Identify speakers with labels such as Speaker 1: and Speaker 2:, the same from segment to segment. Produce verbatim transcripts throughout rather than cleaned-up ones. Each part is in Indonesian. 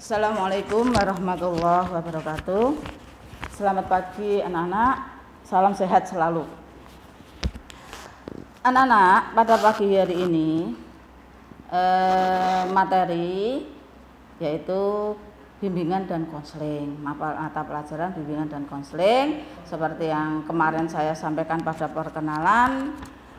Speaker 1: Assalamualaikum warahmatullahi wabarakatuh. Selamat pagi anak-anak, salam sehat selalu. Anak-anak, pada pagi hari ini eh, materi yaitu bimbingan dan konseling, mata pelajaran bimbingan dan konseling seperti yang kemarin saya sampaikan pada perkenalan.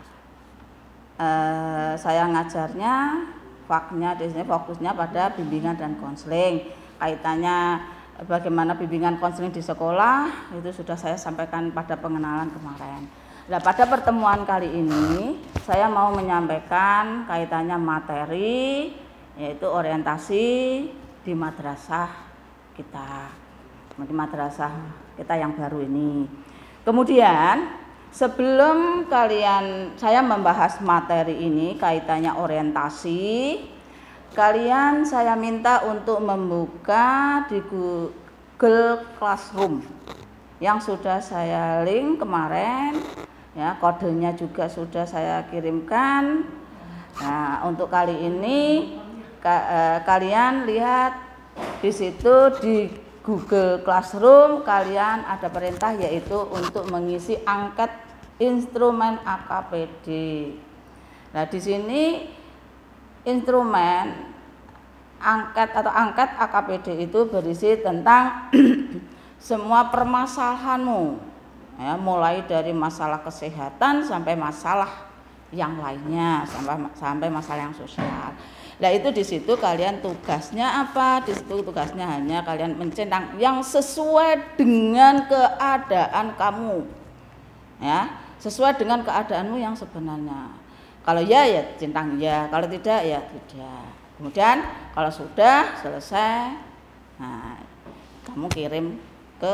Speaker 1: Eh, saya ngajarnya faknya di sini fokusnya pada bimbingan dan konseling. Kaitannya bagaimana bimbingan konseling di sekolah itu sudah saya sampaikan pada pengenalan kemarin. Nah, pada pertemuan kali ini saya mau menyampaikan kaitannya materi yaitu orientasi di madrasah kita, di madrasah kita yang baru ini. Kemudian sebelum kalian saya membahas materi ini kaitannya orientasi, kalian saya minta untuk membuka di Google Classroom yang sudah saya link kemarin, ya, kodenya juga sudah saya kirimkan. Nah, untuk kali ini ka, eh, kalian lihat di situ di Google Classroom kalian ada perintah yaitu untuk mengisi angket instrumen A K P D. Nah, di sini instrumen angket atau angket A K P D itu berisi tentang semua permasalahanmu, ya, mulai dari masalah kesehatan sampai masalah yang lainnya, sampai sampai masalah yang sosial. Nah, itu di situ kalian tugasnya apa? Di situ tugasnya hanya kalian mencentang yang sesuai dengan keadaan kamu, ya, sesuai dengan keadaanmu yang sebenarnya. Kalau ya ya centang ya, kalau tidak ya tidak. Kemudian kalau sudah selesai, nah, kamu kirim ke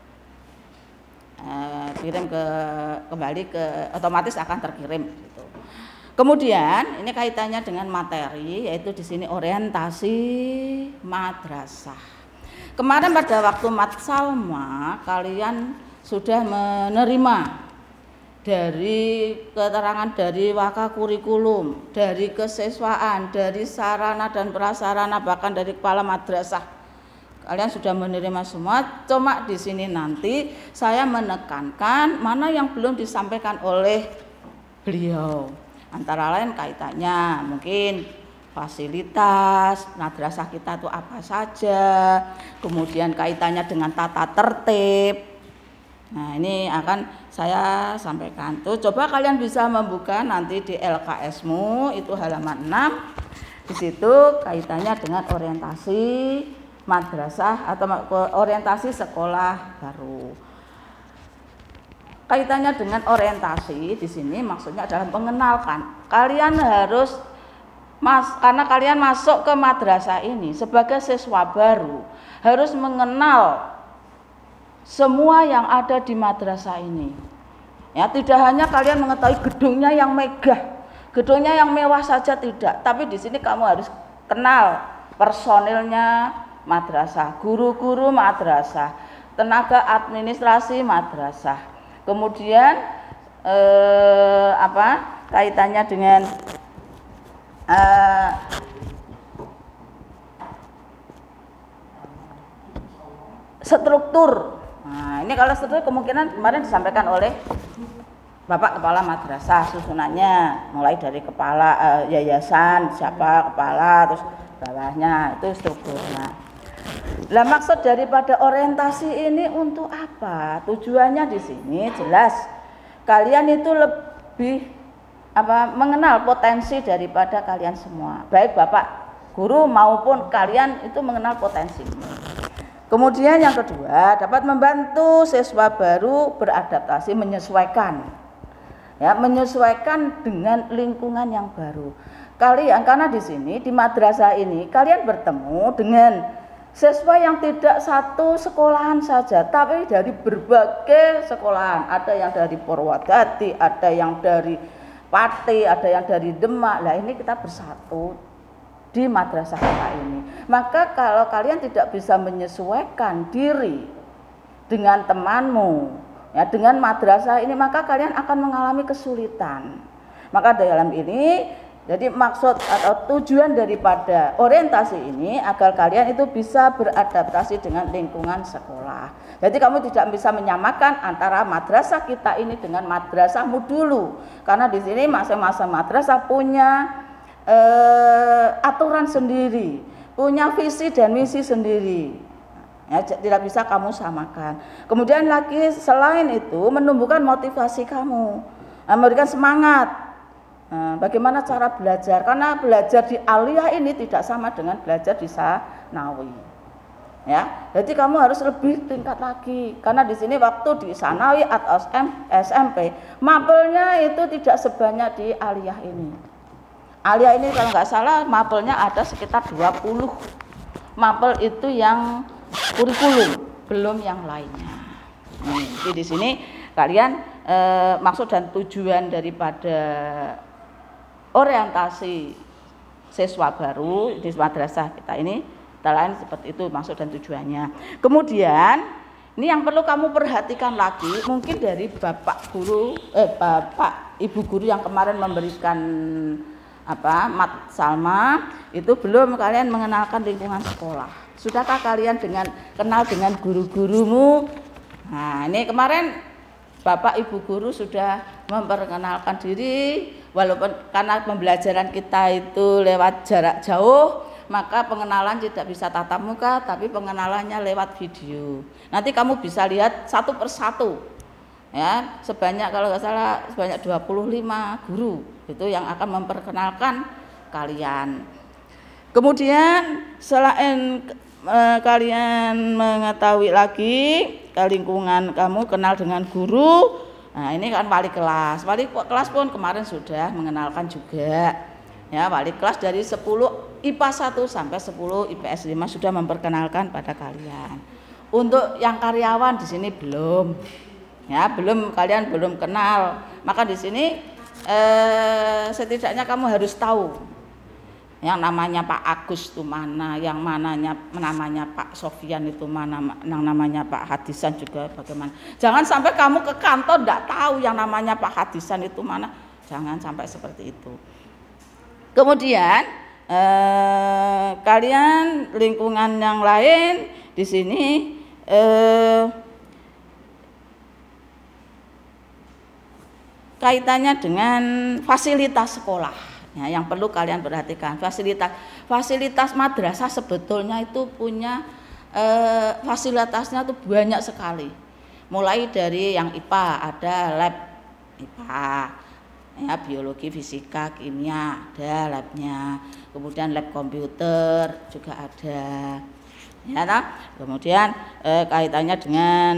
Speaker 1: eh, kirim ke kembali ke otomatis akan terkirim. Gitu. Kemudian ini kaitannya dengan materi yaitu di sini orientasi madrasah. Kemarin pada waktu Mat Salma kalian sudah menerima dari keterangan dari waka kurikulum, dari kesiswaan, dari sarana dan prasarana bahkan dari kepala madrasah. Kalian sudah menerima semua. Cuma di sini nanti saya menekankan mana yang belum disampaikan oleh beliau. Antara lain kaitannya mungkin fasilitas madrasah kita itu apa saja, kemudian kaitannya dengan tata tertib. Nah, ini akan saya sampaikan. Tuh, coba kalian bisa membuka nanti di L K S-mu itu halaman enam. Di situ kaitannya dengan orientasi madrasah atau orientasi sekolah baru. Kaitannya dengan orientasi di sini maksudnya adalah mengenalkan. Kalian harus mas karena kalian masuk ke madrasah ini sebagai siswa baru, harus mengenal semua yang ada di madrasah ini. Ya, tidak hanya kalian mengetahui gedungnya yang megah, gedungnya yang mewah saja tidak, tapi di sini kamu harus kenal personilnya madrasah, guru-guru madrasah, tenaga administrasi madrasah. Kemudian eh, apa kaitannya dengan eh, struktur. Nah, ini kalau struktur kemungkinan kemarin disampaikan oleh Bapak Kepala Madrasah susunannya mulai dari kepala eh, yayasan, siapa kepala, terus bawahnya itu strukturnya. Lah, maksud daripada orientasi ini untuk apa? Tujuannya di sini jelas kalian itu lebih apa mengenal potensi daripada kalian semua, baik Bapak guru maupun kalian itu mengenal potensi. Kemudian yang kedua, dapat membantu siswa baru beradaptasi, menyesuaikan. Ya, menyesuaikan dengan lingkungan yang baru. Kalian karena di sini di madrasah ini kalian bertemu dengan siswa yang tidak satu sekolahan saja, tapi dari berbagai sekolahan. Ada yang dari Purwodadi, ada yang dari Pati, ada yang dari Demak. Nah, ini kita bersatu di madrasah kita ini. Maka kalau kalian tidak bisa menyesuaikan diri dengan temanmu, ya, dengan madrasah ini, maka kalian akan mengalami kesulitan. Maka dalam ini Jadi maksud atau tujuan daripada orientasi ini agar kalian itu bisa beradaptasi dengan lingkungan sekolah. Jadi kamu tidak bisa menyamakan antara madrasah kita ini dengan madrasahmu dulu, karena di sini masing-masing madrasah punya eh, aturan sendiri, punya visi dan misi sendiri. Ya, tidak bisa kamu samakan. Kemudian lagi selain itu menumbuhkan motivasi kamu, memberikan semangat. Nah, bagaimana cara belajar? Karena belajar di aliyah ini tidak sama dengan belajar di sanawi. Ya, jadi kamu harus lebih tingkat lagi. Karena di sini waktu di sanawi atau S M P, mapelnya itu tidak sebanyak di aliyah ini. Aliyah ini kalau nggak salah mapelnya ada sekitar dua puluh. Mapel itu yang kurikulum, belum yang lainnya. Nih, jadi di sini kalian eh, maksud dan tujuan daripada orientasi siswa baru di madrasah kita ini lain seperti itu maksud dan tujuannya. Kemudian ini yang perlu kamu perhatikan lagi, mungkin dari bapak guru eh bapak ibu guru yang kemarin memberikan apa mat salma itu belum kalian mengenalkan lingkungan sekolah. Sudahkah kalian dengan kenal dengan guru-gurumu? Nah, ini kemarin bapak ibu guru sudah memperkenalkan diri. Walaupun karena pembelajaran kita itu lewat jarak jauh, maka pengenalan tidak bisa tatap muka, tapi pengenalannya lewat video. Nanti kamu bisa lihat satu persatu, ya sebanyak kalau nggak salah sebanyak dua puluh lima guru itu yang akan memperkenalkan kalian. Kemudian selain eh, kalian mengetahui lagi ke lingkungan kamu, kenal dengan guru. Nah, ini kan wali kelas. Wali kelas pun kemarin sudah mengenalkan juga. Ya, wali kelas dari sepuluh I P A satu sampai sepuluh I P S lima sudah memperkenalkan pada kalian. Untuk yang karyawan di sini belum. Ya, belum kalian belum kenal. Maka di sini eh, setidaknya kamu harus tahu yang namanya Pak Agus itu mana, yang mananya namanya Pak Sofyan itu mana, yang namanya Pak Hadisan juga bagaimana. Jangan sampai kamu ke kantor tidak tahu yang namanya Pak Hadisan itu mana, jangan sampai seperti itu. Kemudian eh, kalian lingkungan yang lain di sini eh, kaitannya dengan fasilitas sekolah. Ya, yang perlu kalian perhatikan fasilitas fasilitas madrasah sebetulnya itu punya eh, fasilitasnya tuh banyak sekali. Mulai dari yang I P A ada lab I P A, ya biologi, fisika, kimia ada labnya. Kemudian lab komputer juga ada. Ya, nah? Kemudian eh, kaitannya dengan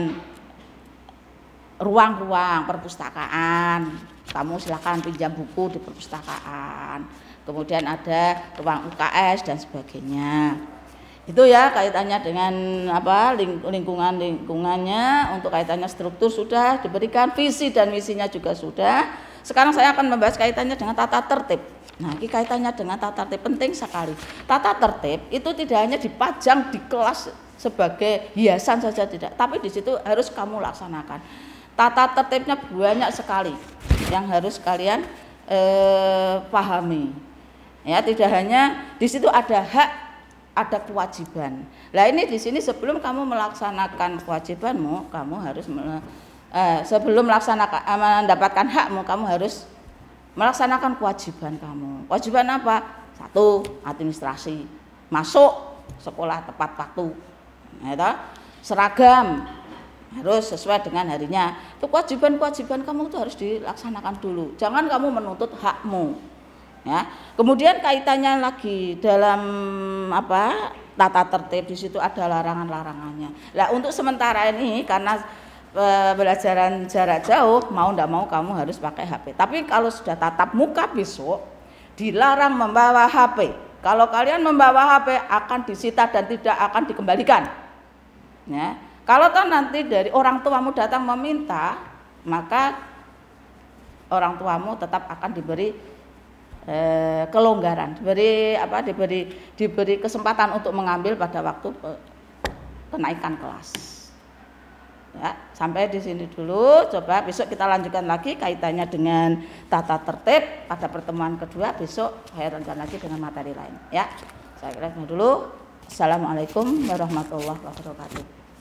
Speaker 1: ruang-ruang perpustakaan. Kamu silakan pinjam buku di perpustakaan. Kemudian ada ruang U K S dan sebagainya. Itu ya kaitannya dengan apa lingkungan lingkungannya. Untuk kaitannya struktur sudah diberikan, visi dan misinya juga sudah. Sekarang saya akan membahas kaitannya dengan tata tertib. Nah, ini kaitannya dengan tata tertib penting sekali. Tata tertib itu tidak hanya dipajang di kelas sebagai hiasan saja tidak, tapi di situ harus kamu laksanakan. Tata tertibnya banyak sekali yang harus kalian eh, pahami. Ya, tidak hanya di situ ada hak, ada kewajiban. Nah, ini di sini sebelum kamu melaksanakan kewajibanmu, kamu harus eh, sebelum melaksanakan eh, mendapatkan hakmu, kamu harus melaksanakan kewajiban kamu. Kewajiban apa? Satu, administrasi. Masuk sekolah tepat waktu. Ya, seragam harus sesuai dengan harinya. Itu kewajiban-kewajiban kamu itu harus dilaksanakan dulu. Jangan kamu menuntut hakmu. Ya. Kemudian kaitannya lagi dalam apa? Tata tertib di situ ada larangan-larangannya. Nah, untuk sementara ini karena pembelajaran jarak jauh, mau ndak mau kamu harus pakai H P. Tapi kalau sudah tatap muka besok dilarang membawa H P. Kalau kalian membawa H P akan disita dan tidak akan dikembalikan. Ya. Kalau toh nanti dari orang tuamu datang meminta, maka orang tuamu tetap akan diberi eh, kelonggaran, diberi apa? Diberi diberi kesempatan untuk mengambil pada waktu kenaikan kelas. Ya, sampai di sini dulu. Coba besok kita lanjutkan lagi kaitannya dengan tata tertib pada pertemuan kedua. Besok saya lanjutkan lagi dengan materi lain. Ya, saya kira dulu. Assalamualaikum warahmatullahi wabarakatuh.